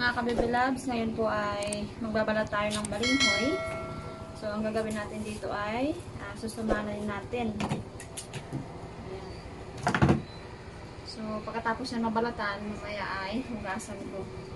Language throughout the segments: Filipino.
mga kababy loves, ngayon po ay magbabalat tayo ng balinghoy. So, ang gagawin natin dito ay susumanan natin. Ayan. So, pagkatapos yan mabalatan, mamaya ay hugasan ko.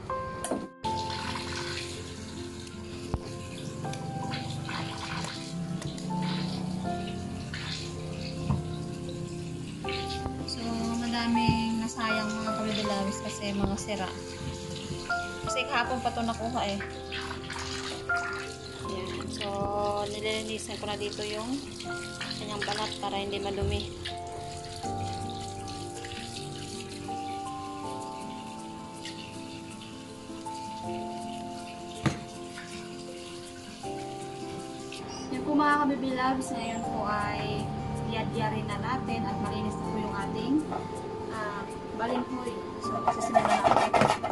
So, madaming nasayang mga kababy loves kasi mga sira. Kasi kahapon pa ito nakuha eh. Ayan. So, nililinisan ko na dito yung kanyang balat para hindi madumi. Yan po mga kababy loves, ngayon po ay yadyarin na natin at malinis na po yung ating balinghoy. So, sisimulan natin.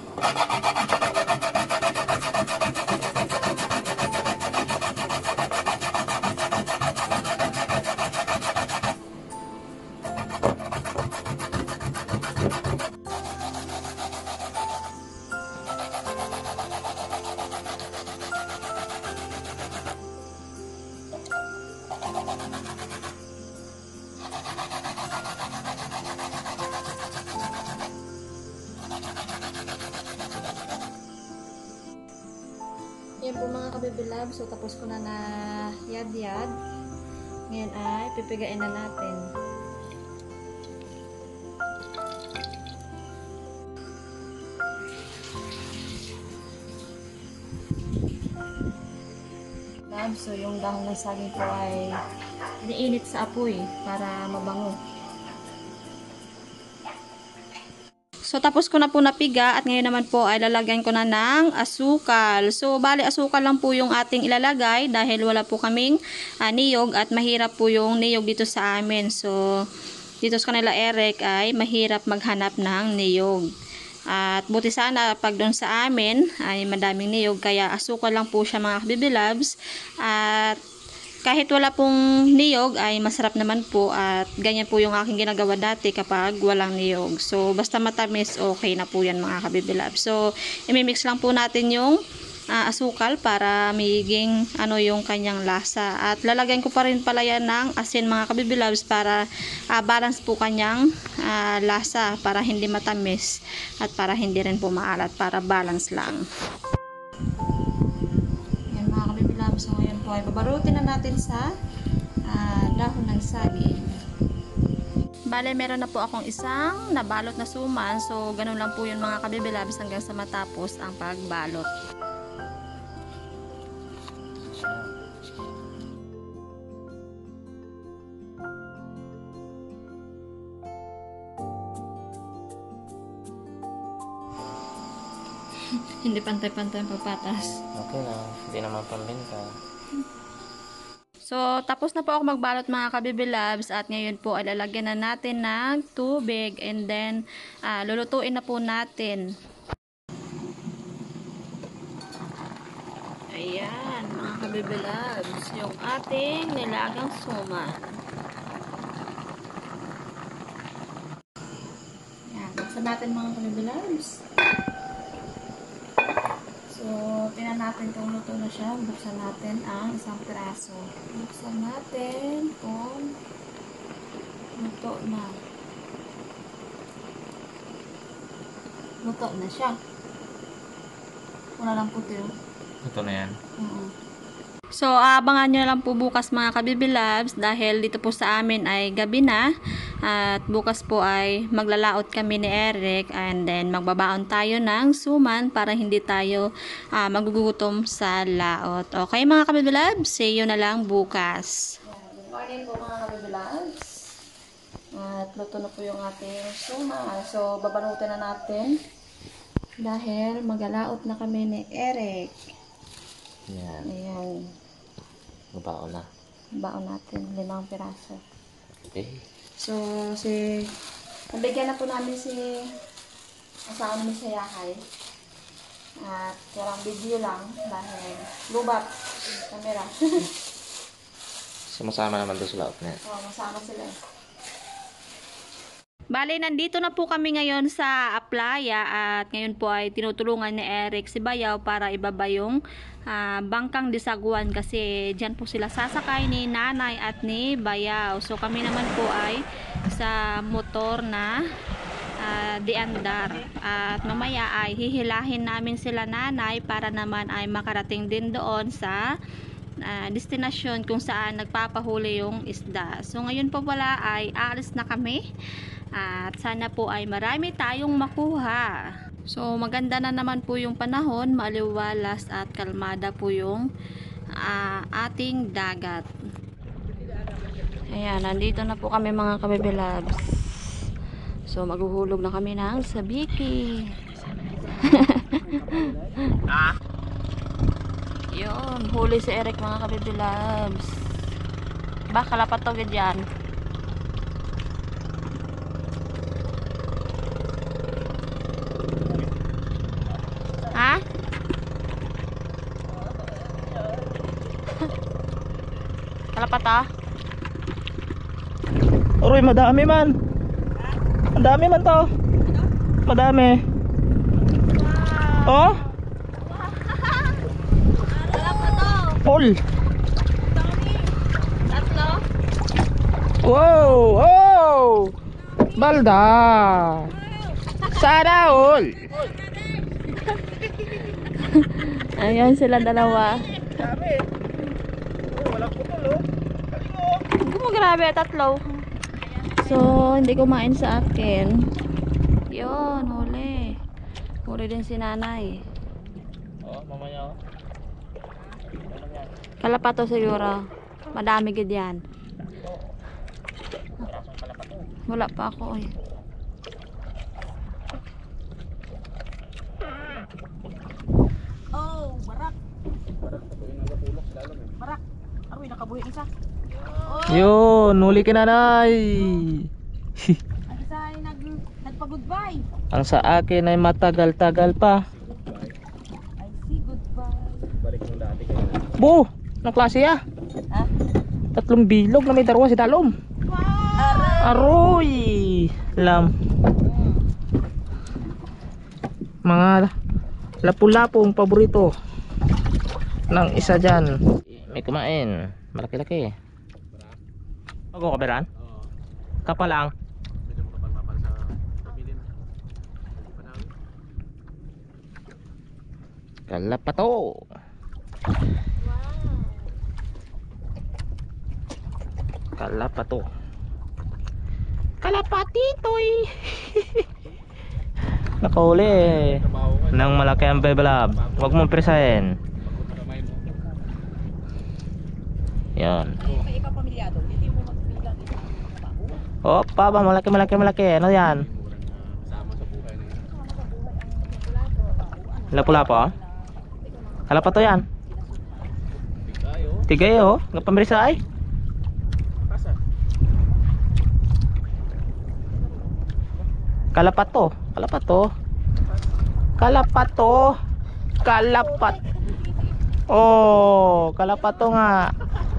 Yan po mga kababy love. So, tapos ko na yad-yad. Ngayon ay pipigain na natin. Love, so yung dahon ng saging po ay iniinit sa apoy para mabango. So, tapos ko na po napiga at ngayon naman po ay lalagyan ko na ng asukal. So, bali asukal lang po yung ating ilalagay dahil wala po kaming niyog at mahirap po yung niyog dito sa amin. So, dito sa kanila Eric ay mahirap maghanap ng niyog. At buti sana pag doon sa amin ay madaming niyog kaya asukal lang po siya mga kababy loves. At kahit wala pong niyog ay masarap naman po at ganyan po yung aking ginagawa dati kapag walang niyog. So, basta matamis, okay na po yan mga kababy love. So, imimix lang po natin yung asukal para magiging yung kanyang lasa. At lalagyan ko pa rin pala yan ng asin mga kababy loves para balance po kanyang lasa para hindi matamis at para hindi rin po maalat, para balance lang. So, ngayon po ay babarutin na natin sa dahon ng saging. Bale, meron na po akong isang nabalot na suman. So, ganun lang po yun mga kababy loves hanggang sa matapos ang pagbalot. Hindi pantay-pantay ang pagpatas. Okay na, hindi naman pambenta. So, tapos na po ako magbalot mga kababy loves at ngayon po ay lalagyan na natin ng tubig and then lulutuin na po natin. Ayan mga kababy loves, yung ating nilagang suman. Ayan, buksan natin mga kababy loves. So, tingnan natin kung luto na siya. Buksan natin ang isang piraso. Buksan natin kung luto na. Luto na siya. Wala lang puti. Ito na yan. So, abangan nyo lang po bukas mga kababy loves dahil dito po sa amin ay gabi na at bukas po ay maglalaot kami ni Eric and then magbabaon tayo ng suman para hindi tayo magugutom sa laot. Okay mga kababy loves, see you na lang bukas. Good morning po mga kababy loves. At luto na po yung ating suman. So, babanutin na natin dahil maglalaot na kami ni Eric. Yan. Ayan. Babaon na. Baon natin, 5 piraso. Okay. So, nabigyan na po namin si asawa namin sa Yahay. At walang video lang dahil lubat camera. Sumasama naman doon sa laot na yan. So, masama sila. Bale, nandito na po kami ngayon sa playa at ngayon po ay tinutulungan ni Eric si Bayaw para ibaba yung bangkang Disaguan kasi dyan po sila sasakay ni Nanay at ni Bayaw. So kami naman po ay sa motor na diandar at mamaya ay hihilahin namin sila Nanay para naman ay makarating din doon sa destinasyon kung saan nagpapahuli yung isda. So ngayon po pala ay aalis na kami at sana po ay marami tayong makuha. So maganda na naman po yung panahon, maliwalas at kalmada po yung ating dagat. Ayan, nandito na po kami mga kabibilabs. So maghuhulog na kami ng sabiki. Yun, huli si Eric mga kabibilabs. Baka lapatog dyan. Ha? Kalapat ah? Uy, madami man. Ang dami man to. Madami. Oh? Paul. Tatlo? Wow! Oh! Balda. Sana all. Ayan sila dalawa. Dami. Oh, walang putol oh. Grabe, tatlo. So, hindi kumain sa akin. Yun, huli. Huli din si Nanay. Oh, mamaya oh. Kalapato siguro. Madami gid yan. Wala pa ako eh. Oh, barak. Barak. Aroy, nakabuhi isa. Yun, huli ka Nanay. Ang isa ay nagpa-goodbye. Ang sa akin ay matagal-tagal pa. I see goodbye. Bu, anong klase ya? Ha? 3 bilog na may darwa si Talom. Aroy! Lam. Mga lapu-lapong paborito ng isa dyan. May kumain. Malaki-laki. Ako kaberan? Kapal lang. Kalapato. Kalapato. Kalapatitoy. Nakahuli ng malaki ang beblab. Huwag mong presahin. Yan. May ikaw pamilyado, hindi mo magbilang ito. Opa ba, malaki. Ano yan? Lapu-lapo? Kalapato yan. Tigay oh, ngapamerisay. Kalapato. Kalapat. Oh, kalapato nga.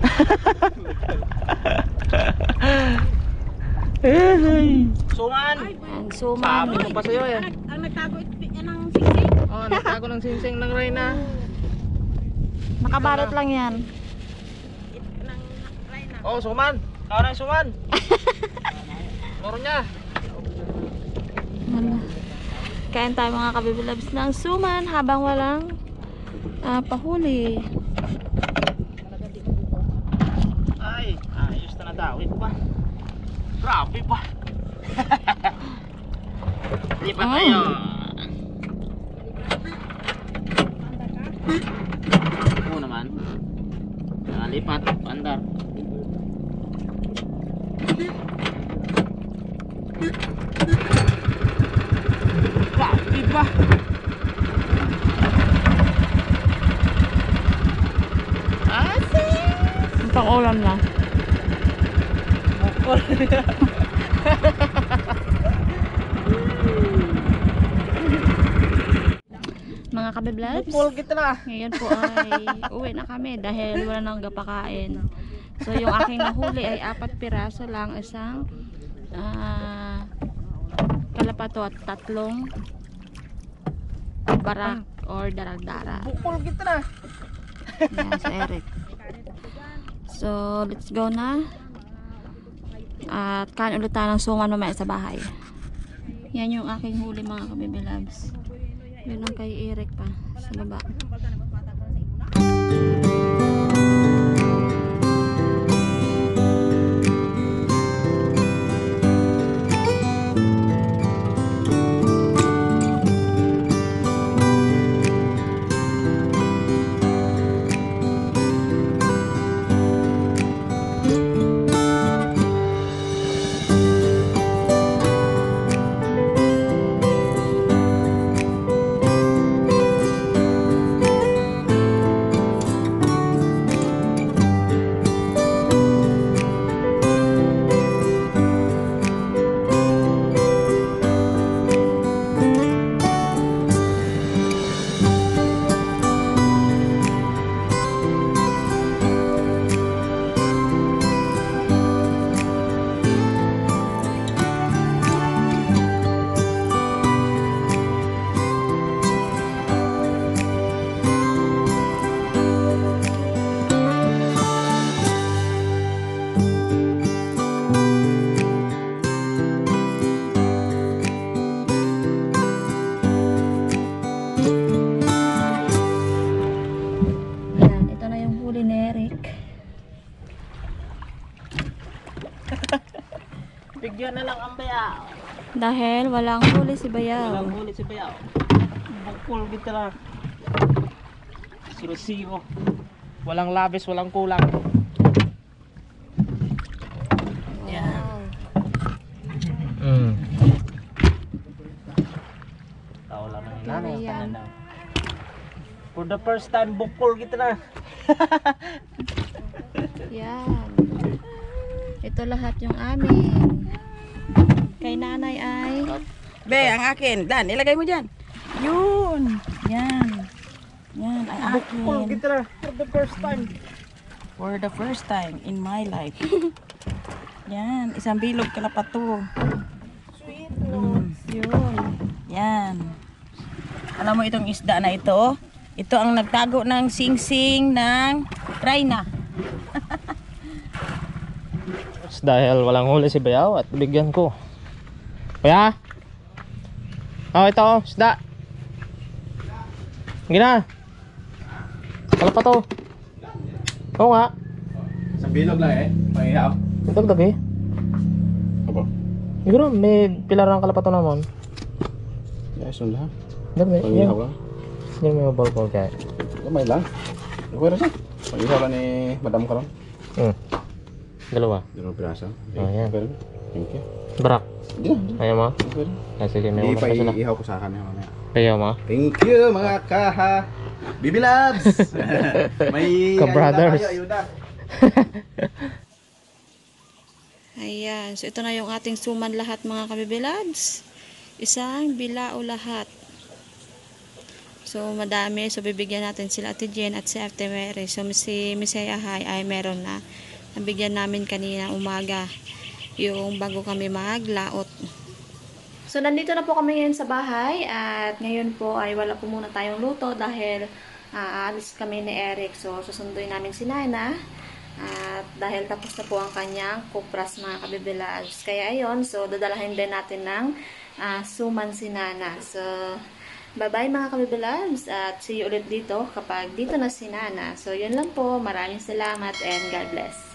Suman. Ang suman. Sabi ko pa sa'yo yan. Ang nagtago yan ng siksik. Oh, nagtago ng singsing ng Reyna. Nakabalot lang yan. Ng Reyna. Oh, suman. Tao ng suman. Meron niya. Kain tayo mga kabibilabs ng suman habang walang pahuli. Ay, ayos na nadawit pa. Grabe pa. Lipat tayo. Oo naman. Lipat, andar. Grabe pa. Pang ulam lang. Mga kabiblabs, Full kita na. ngayon po ay uwi na kami dahil wala nang gapakain. So yung aking nahuli ay 4 piraso lang, isang kalapato at 3 barak or daragdara. Bukol kita na. Yan, si Eric. So, let's go na. At kain ulit tayo ng suman mamaya sa bahay. Yan yung aking huli mga kabibilabs. Yun ang kay Eric pa sa baba. Bigyan na lang ang bayaw. Dahil walang huli si Bayaw. Walang huli si bayaw. Bukol kita lang. 0-0. Walang labis, walang kulang. Wow. Tao lang ng Pero inanay. yan. For the first time, bukol kita na. Yan. Ito lahat yung amin. Kay nanay ay Be, ang akin. Dan, ilagay mo dyan. Yun. Yan. Yan, ay Bukol akin. kita na. For the first time. For the first time in my life. Yan, isang bilog kalapato. yun. Yan. Alam mo itong isda na ito? Ito ang nagtago ng singsing ng Rhina. Dahil walang huli si bayaw at bigyan ko. Kuya? Oh, ito oh, isda. Gina. Wala pa to. Oo nga. Sa bilog lang eh. Pangihaw. Dagdag eh. Aba. Siguro may pilar ng kalapato naman. Yes, yun lang. Dagdag. Pangihaw lang. Yan may mabal-bal kaya. Gamay lang. Nakuha siya. Pangihaw lang ni Madam Karon. Dalawa. Dalawang piraso. Oh, yan. Okay. Thank you. Barak. Hindi na. Ayaw mo? Okay. Sige, may Hindi ulam pa pa sila. iihaw ko sa akin mamaya. Ayaw mo? Thank you mga kaha. Bibi Labs. May Ka-brothers. ayuda. Ayan. So ito na yung ating suman lahat mga kabibilabs. Isang bilao lahat. So madami. So bibigyan natin sila Ate Jen at si Ate Mary. So si Misaya Hay ay meron na. Nabigyan namin kanina umaga. Yung bago kami maglaot. So nandito na po kami ngayon sa bahay. At ngayon po ay wala po muna tayong luto dahil aalis kami ni Eric. So susunduin namin si Nana. At dahil tapos na po ang kanyang kupras mga kabibilags. Kaya ayun, so dadalahin din natin ng suman si Nana. So bye bye mga kabibilags at see you ulit dito kapag dito na si Nana. So yun lang po, maraming salamat and God bless.